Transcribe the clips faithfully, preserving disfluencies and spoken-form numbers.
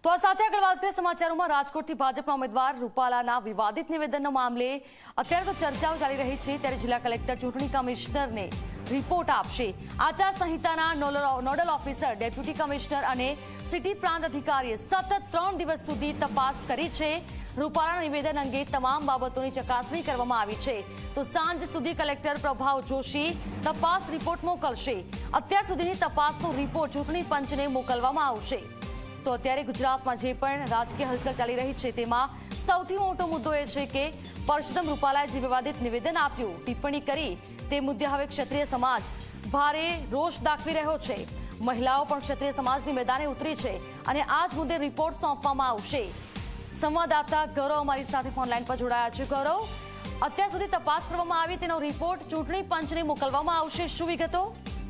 તો આ સાથે આગળ વાત કરીએ સમાચારોમાં રાજકોટથી ભાજપના ઉમેદવાર રૂપાલાના વિવાદિત નિવેદનનો મામલે અત્યારે તો ચર્ચાઓ ચાલી રહી છે ત્યારે જિલ્લા કલેક્ટર ચૂંટણી કમિશનરને રિપોર્ટ આપશે। આચાર સંહિતાના નોડલ ઓફિસર ડેપ્યુટી કમિશનર અને સિટી પ્રાંત અધિકારીએ સતત ત્રણ દિવસ સુધી તપાસ કરી છે। રૂપાલાના નિવેદન અંગે તમામ બાબતોની ચકાસણી કરવામાં આવી છે તો સાંજ સુધી કલેક્ટર પ્રભાવ જોશી તપાસ રિપોર્ટ મોકલશે। અત્યાર સુધીની તપાસનો રિપોર્ટ ચૂંટણી પંચને મોકલવામાં આવશે। તો અત્યારે ગુજરાતમાં જે પણ રાજકીય હલચલ ચાલી રહી છે તેમાં સૌથી મોટો મુદ્દો એ છે કે પરસોત્તમ રૂપાલાએ જે વિવાદિત નિવેદન આપ્યું, ટિપ્પણી કરી, તે મુદ્દે હવે ક્ષત્રિય સમાજ ભારે રોષ દાખવી રહ્યો છે। મહિલાઓ પણ ક્ષત્રિય સમાજની મેદાને ઉતરી છે અને આ જ મુદ્દે રિપોર્ટ સોંપવામાં આવશે। સંવાદદાતા ગૌરવ અમારી સાથે ફોનલાઈન પર જોડાયા છે। ગૌરવ, અત્યાર સુધી તપાસ કરવામાં આવી, તેનો રિપોર્ટ ચૂંટણી પંચને મોકલવામાં આવશે, શું વિગતો?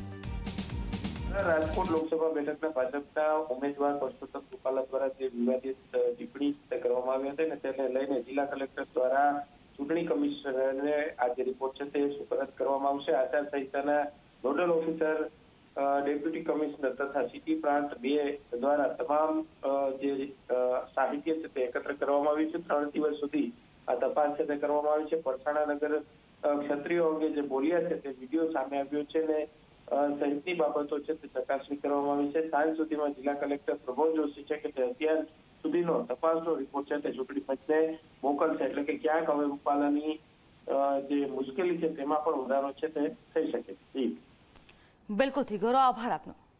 રાજકોટ લોકસભા બેઠકના ભાજપના ઉમેદવાર પરસોત્તમ રૂપાલા દ્વારા જે વિવાદિત ટિપ્પણી કરવામાં આવી હતી ને તેને લઈને જિલ્લા કલેક્ટર દ્વારા ચૂંટણી કમિશનરને આ જે રિપોર્ટ છે તે સુપરત કરવામાં આવશે। આચાર સંહિતાના નોડલ ઓફિસર ડેપ્યુટી કમિશનર તથા સિટી પ્રાંત બે દ્વારા તમામ જે સાહિત્ય છે તે એકત્ર કરવામાં આવ્યું છે। ત્રણ દિવસ સુધી આ તપાસ છે તે કરવામાં આવી છે। પરસાણા નગર ક્ષત્રિયો અંગે જે બોલ્યા છે તે વિડીયો સામે આવ્યો છે ને સહિતની બાબતો છે તે ચકાસણી કરવામાં આવી છે। સાંજ સુધીમાં જિલ્લા કલેક્ટર પ્રભાવ જોશી છે કે તે અત્યાર સુધીનો તપાસનો રિપોર્ટ છે તે ચૂંટણી પંચને મોકલશે, એટલે કે ક્યાંક હવે રૂપાલાની જે મુશ્કેલી છે તેમાં પણ વધારો છે તે થઈ શકે છે। બિલકુલ થી ગૌરવ, આભાર આપનો।